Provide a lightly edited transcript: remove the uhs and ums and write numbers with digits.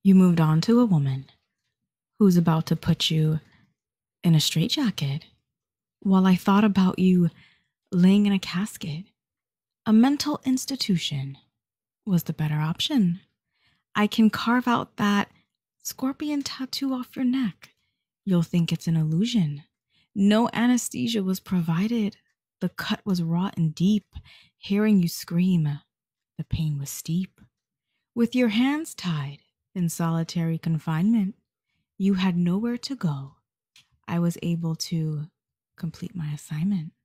You moved on to a woman who's about to put you in a straitjacket while I thought about you laying in a casket. A mental institution was the better option. I can carve out that scorpion tattoo off your neck. You'll think it's an illusion. No anesthesia was provided. The cut was raw and deep. Hearing you scream, the pain was steep. With your hands tied in solitary confinement, you had nowhere to go. I was able to complete my assignment.